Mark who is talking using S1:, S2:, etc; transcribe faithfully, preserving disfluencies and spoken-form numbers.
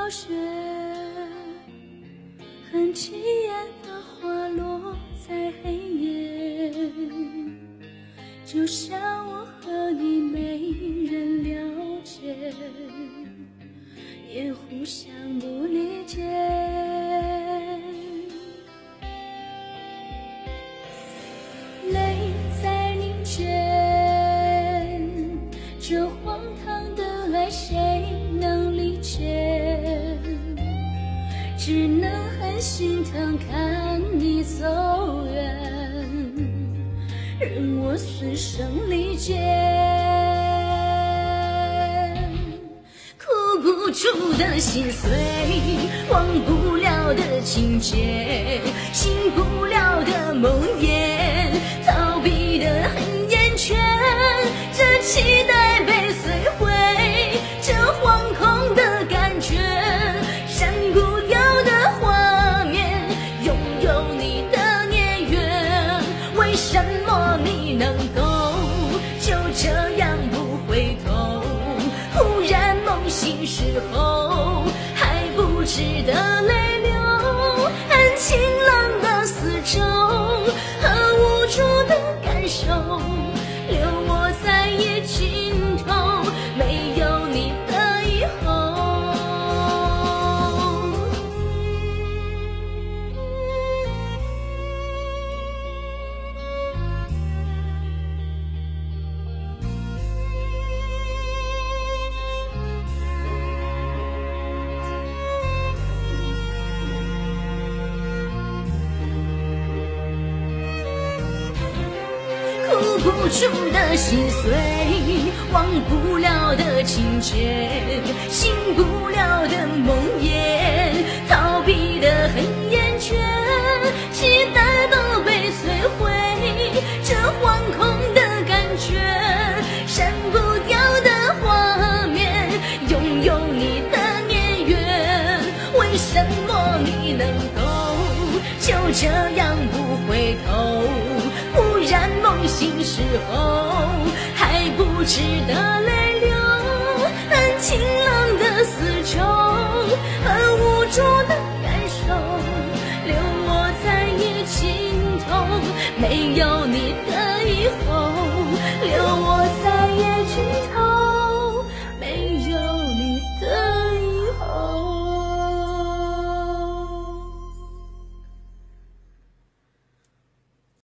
S1: 雪，很起眼的花落在黑夜，就像我和你没人了解，也互相不理解。泪在凝结，这荒唐的爱谁能理解？只能很心疼看你走远，任我死生离劫。哭不出的心碎，忘不了的情节，醒不了的梦魇，逃避的很厌倦，这期待被摧毁，这惶恐的感觉，删不掉的画面，拥有你的年月，为什么你能够就这样不回头？忽然梦醒时候，还不值得泪流，很清冷的四周和无助的感受，留我在夜尽头，没有你的以后。哭不出的心碎，忘不了的情节，醒不了的梦魇，逃避的很厌倦，期待都被摧毁，这惶恐的感觉，删不掉的画面，拥有你的年月，为什么你能够就这样不回头？忽然梦醒时候，还不值得泪流，很清冷的四周和无助的感受，留我在夜尽头，没有你的以后，留我